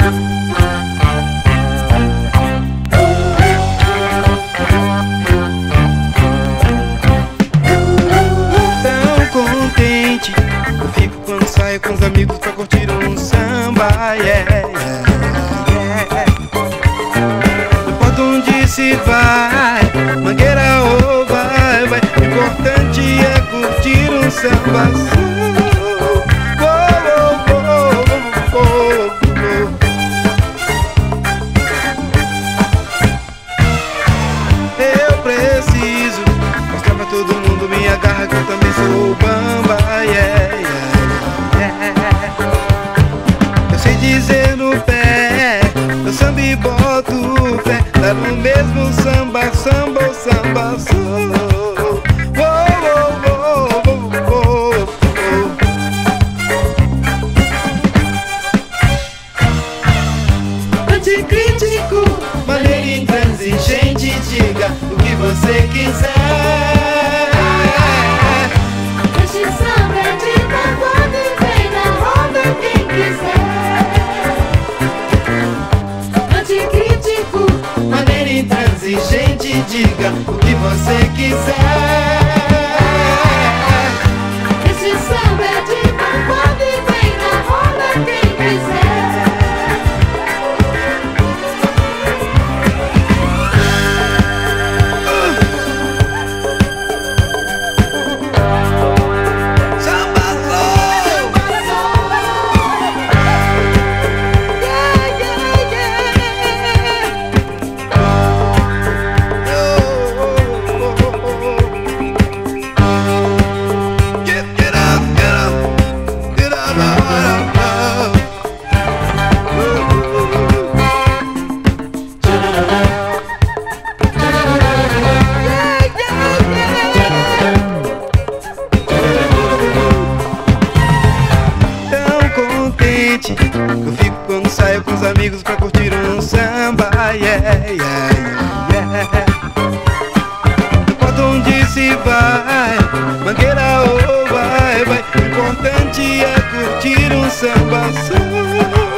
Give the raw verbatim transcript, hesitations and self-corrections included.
Com os amigos pra curtir um samba, yeah, yeah, yeah. Não importa onde se vai, Mangueira ou vai, vai. O importante é curtir um samba. Oh, oh, oh, oh, oh, oh. Eu preciso mostrar pra todo mundo minha garra, que eu também sou bamba, yeah, yeah. Eu sei dizer no pé, eu samba e boto fé, tá no mesmo samba, samba ou samba sou. Oh, oh, oh, oh, oh, oh. Eu te critico, maneira intransigente, diga o que você quiser. Intransigente, diga o que você quiser. Esse samba é de quando e vem na roda quem quiser. Samba soul, yeah, yeah, yeah. Eu fico quando saio com os amigos pra curtir um samba, yeah, yeah, yeah. Não importa onde se vai, Mangueira ou vai, vai. O importante é curtir um samba só.